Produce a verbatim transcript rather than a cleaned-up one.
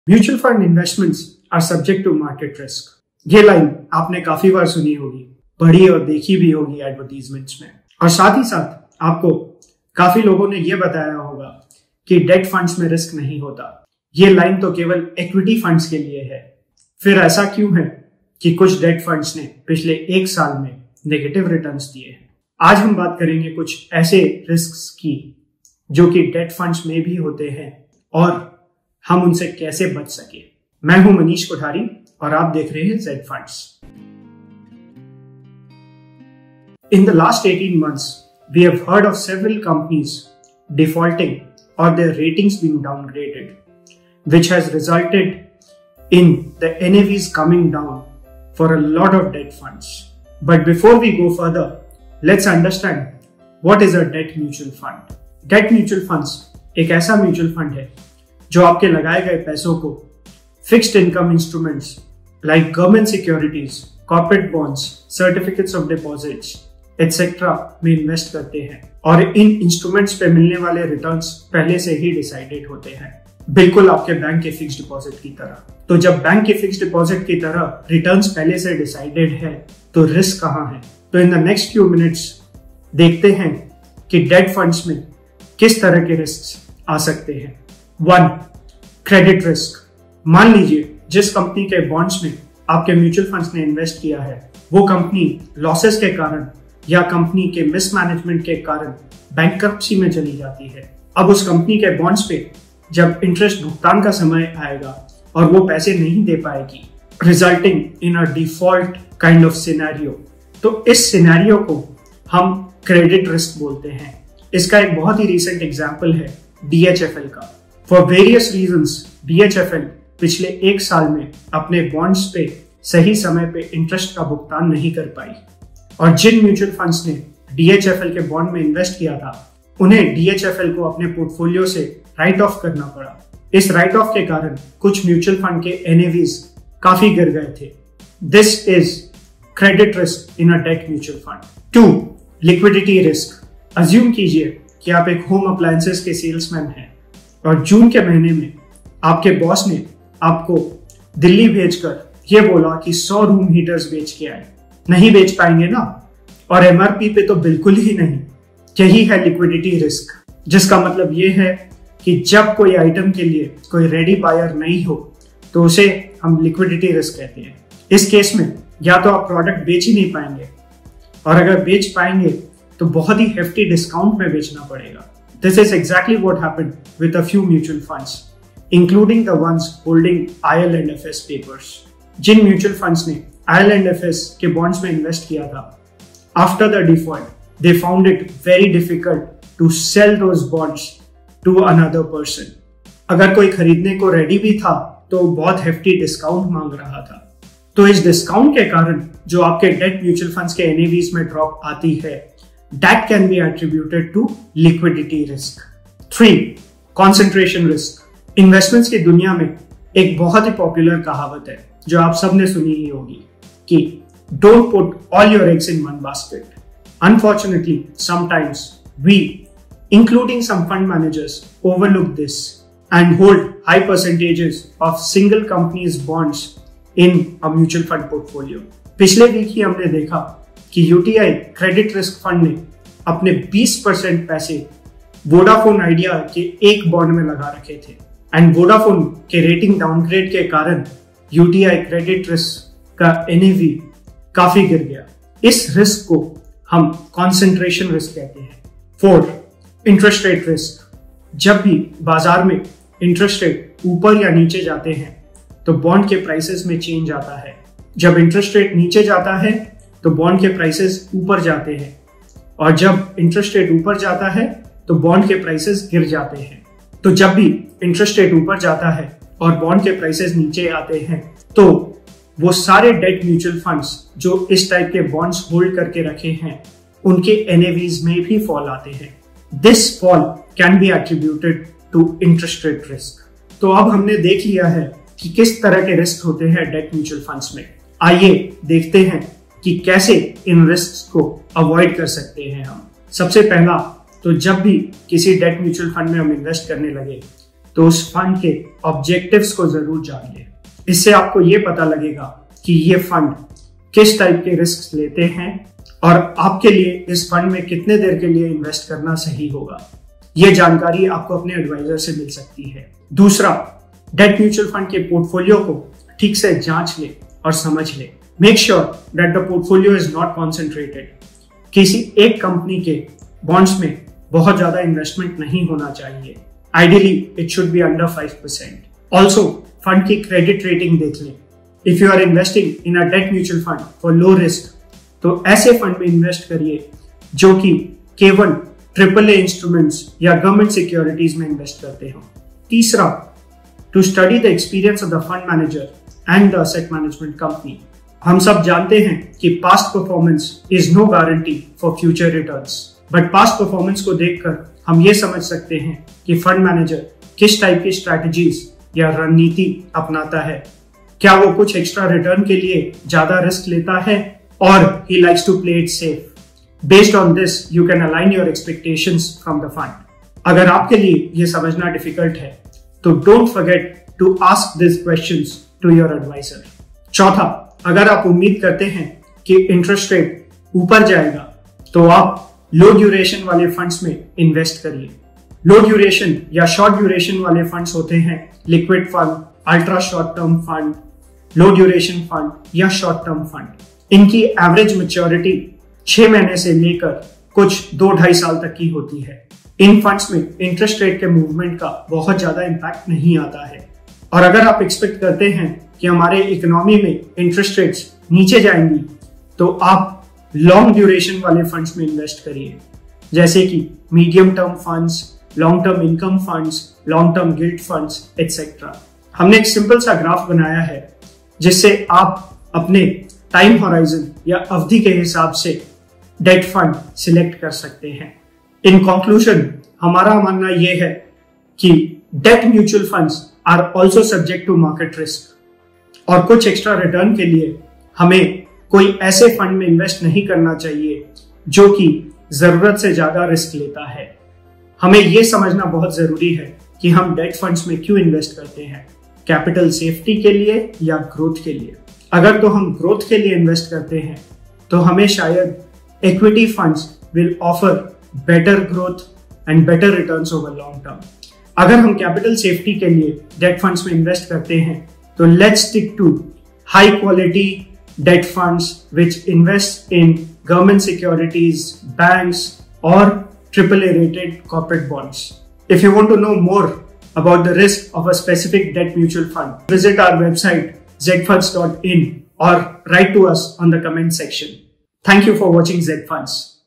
Mutual fund investments are subject to market risk. ये line आपने काफी बार सुनी होगी, पढ़ी और देखी भी होगी एडवर्टीजमेंट्स में, और साथ ही साथ आपको काफी लोगों ने यह बताया होगा कि डेट फंड्स में रिस्क नहीं होता। ये लाइन तो केवल इक्विटी फंड्स के लिए है। फिर ऐसा क्यों है कि कुछ डेट फंड्स ने पिछले एक साल में नेगेटिव रिटर्न्स दिए हैं? आज हम बात करेंगे कुछ ऐसे रिस्क्स की जो कि डेट फंड्स में भी होते हैं और हम उनसे कैसे बच सके। मैं हूं मनीष कोठारी और आप देख रहे हैं जेड funds. In the last eighteen months, we have heard of several companies defaulting or their ratings being downgraded, which has resulted in the N A Vs coming down for a lot of debt funds. But before we go further, let's understand what is a debt mutual fund. Debt mutual funds एक ऐसा mutual fund है जो आपके लगाए गए पैसों को fixed income instruments like government securities, corporate bonds, certificates of deposits etcetera में इन्वेस्ट करते हैं, और इन इंस्ट्रूमेंट्स पे मिलने वाले रिटर्न्स पहले से ही डिसाइडेड होते हैं, बिल्कुल आपके बैंक के फिक्स्ड डिपॉजिट की तरह। तो जब बैंक के फिक्स्ड डिपॉजिट की तरह रिटर्न्स पहले से डिसाइडेड है तो रिस्क कहाँ है? तो in the next few minutes देखते हैं कि डेट फंड्स में किस तरह के रिस्क आ सकते हैं। One, credit risk. मान लीजिए जिस कंपनी के बॉन्ड्स में आपके म्यूचुअल फंड्स ने इन्वेस्ट किया है वो कंपनी लॉसेस के कारण या कंपनी के मिसमैनेजमेंट के कारण बैंकरप्सी में चली जाती है। अब उस कंपनी के बॉन्ड्स पे जब इंटरेस्ट भुगतान का समय आएगा और वो पैसे नहीं दे पाएगी, resulting in a default kind of scenario, तो इस सिनेरियो को हम क्रेडिट रिस्क बोलते हैं। इसका एक बहुत ही रिसेंट एग्जाम्पल है डी एच एफ एल का। For various reasons D H F L पिछले एक साल में अपने बॉन्ड्स पे सही समय पे इंटरेस्ट का भुगतान नहीं कर पाई, और जिन म्यूचुअल फंड्स ने डी एच एफ एल के बॉन्ड में इन्वेस्ट किया था उन्हें डी एच एफ एल को अपने पोर्टफोलियो से राइट ऑफ करना पड़ा। इस राइट ऑफ के कारण कुछ म्यूचुअल फंड के एन ए वीज़ काफी गिर गए थे। This is credit risk in a debt mutual fund. Two, liquidity risk. Assume कीजिए कि आप एक होम अप्लायंसेस के सेल्समैन हैं और जून के महीने में आपके बॉस ने आपको दिल्ली भेजकर यह बोला कि सौ रूम हीटर्स बेच के आए। नहीं बेच पाएंगे ना, और एम आर पी पे तो बिल्कुल ही नहीं। यही है लिक्विडिटी रिस्क, जिसका मतलब यह है कि जब कोई आइटम के लिए कोई रेडी बायर नहीं हो तो उसे हम लिक्विडिटी रिस्क कहते हैं। इस केस में या तो आप प्रोडक्ट बेच ही नहीं पाएंगे, और अगर बेच पाएंगे तो बहुत ही हेफ्टी डिस्काउंट में बेचना पड़ेगा। This is exactly what happened with a few mutual funds, including the ones holding I L and F S papers. जिन म्यूचुअल फंड्स ने I L and F S के बॉन्ड्स में इन्वेस्ट किया था, after the default, they found it very difficult to sell those bonds to another person. अगर कोई खरीदने को रेडी भी था तो बहुत हेफ्टी डिस्काउंट मांग रहा था। तो इस डिस्काउंट के कारण जो आपके डेट म्यूचुअल फंड्स के एन ए वीज़ में ड्रॉप आती है, that can be attributed to liquidity risk. Three, concentration risk. Investments की दुनिया में एक बहुत ही पॉपुलर कहावत है जो आप सबने सुनी ही होगी कि don't put all your eggs in one basket. Unfortunately, sometimes we, including some fund managers, overlook this and hold high percentages of single companies bonds in a mutual fund portfolio. पिछले week ही हमने देखा कि U T I credit risk fund ने अपने बीस percent पैसे Vodafone idea के एक बॉन्ड में लगा रखे थे, एंड वोडाफोन के रेटिंग डाउनग्रेड के कारण U T I credit risk का एन ए वी काफी गिर गया। इस रिस्क को हम कॉन्सेंट्रेशन रिस्क कहते हैं। Four, interest rate risk. जब भी बाजार में इंटरेस्ट रेट ऊपर या नीचे जाते हैं तो बॉन्ड के प्राइसेस में चेंज आता है। जब इंटरेस्ट रेट नीचे जाता है तो बॉन्ड के प्राइसेस ऊपर जाते हैं, और जब इंटरेस्ट रेट ऊपर जाता है तो बॉन्ड के प्राइसेस गिर जाते हैं। तो जब भी इंटरेस्ट रेट ऊपर जाता है और बॉन्ड के प्राइसेस नीचे आते हैं तो वो सारे डेट म्यूचुअल फंड्स जो इस टाइप के बॉन्ड्स होल्ड करके रखे हैं उनके एन ए वीज़ में भी फॉल आते हैं। This fall can be attributed to interest rate risk. तो अब हमने देख लिया है कि किस तरह के रिस्क होते हैं डेट म्यूचुअल फंड्स में। आइए देखते हैं कि कैसे इन रिस्क को अवॉइड कर सकते हैं हम। सबसे पहला तो जब भी किसी डेट म्यूचुअल फंड में हम इन्वेस्ट करने लगे तो उस फंड के ऑब्जेक्टिव्स को जरूर जान लें। इससे आपको ये पता लगेगा कि ये फंड किस टाइप के रिस्क लेते हैं और आपके लिए इस फंड में कितने देर के लिए इन्वेस्ट करना सही होगा। ये जानकारी आपको अपने एडवाइजर से मिल सकती है। दूसरा, डेट म्यूचुअल फंड के पोर्टफोलियो को ठीक से जांच ले और समझ ले। Make sure that the portfolio is not concentrated. किसी एक कंपनी के बॉन्ड्स में बहुत ज्यादा इन्वेस्टमेंट नहीं होना चाहिए। Ideally it should be under five percent. Also fund की क्रेडिट रेटिंग देख लें। If you are investing in a debt mutual fund for low risk, तो ऐसे फंड में इन्वेस्ट करिए जो कि केवल ट्रिपल ए इंस्ट्रूमेंट्स या गवर्नमेंट सिक्योरिटीज में इन्वेस्ट करते हो। तीसरा, to study the experience of the fund manager and the asset management company. हम सब जानते हैं कि past performance is no guarantee for future returns, but past performance को देखकर हम ये समझ सकते हैं कि फंड मैनेजर किस टाइप की स्ट्रैटेजीज या रणनीति अपनाता है। क्या वो कुछ एक्स्ट्रा रिटर्न के लिए ज्यादा रिस्क लेता है और he likes to play it safe. Based on this you can align your expectations from the fund. अगर आपके लिए ये समझना डिफिकल्ट है तो don't forget to ask this questions to your advisor. चौथा, अगर आप उम्मीद करते हैं कि इंटरेस्ट रेट ऊपर जाएगा तो आप लो ड्यूरेशन वाले फंड्स में इन्वेस्ट करिए। लो ड्यूरेशन या शॉर्ट ड्यूरेशन वाले फंड्स होते हैं liquid fund, ultra short term fund, low duration fund या शॉर्ट टर्म फंड। इनकी एवरेज मैच्योरिटी छह महीने से लेकर कुछ दो ढाई साल तक की होती है। इन फंड्स में इंटरेस्ट रेट के मूवमेंट का बहुत ज्यादा इंपैक्ट नहीं आता है और अगर आप एक्सपेक्ट करते हैं कि हमारे इकोनॉमी में इंटरेस्ट रेट्स नीचे जाएंगी तो आप लॉन्ग ड्यूरेशन वाले फंड्स में इन्वेस्ट करिए, जैसे कि medium term funds, long term income funds, long term gilt funds etcetera. हमने एक सिंपल सा ग्राफ बनाया है जिससे आप अपने टाइम होराइजन या अवधि के हिसाब से डेट फंड सिलेक्ट कर सकते हैं। इन कंक्लूजन, हमारा मानना यह है कि debt mutual funds are also subject to market risk और कुछ एक्स्ट्रा रिटर्न के लिए हमें कोई ऐसे फंड में इन्वेस्ट नहीं करना चाहिए जो कि जरूरत से ज्यादा रिस्क लेता है। हमें यह समझना बहुत जरूरी है कि हम डेट फंड्स में क्यों इन्वेस्ट करते हैं, कैपिटल सेफ्टी के लिए या ग्रोथ के लिए। अगर तो हम ग्रोथ के लिए इन्वेस्ट करते हैं तो हमें शायद equity funds will offer better growth and better returns over long term. अगर हम कैपिटल सेफ्टी के लिए डेट फंड्स में इन्वेस्ट करते हैं तो let's stick to high quality debt funds which invest in government securities, banks और triple A rated corporate bonds. If you want to know more about the risk of a specific debt mutual fund, visit our website z funds dot in or write to us on the comment section. Thank you for watching Z Funds.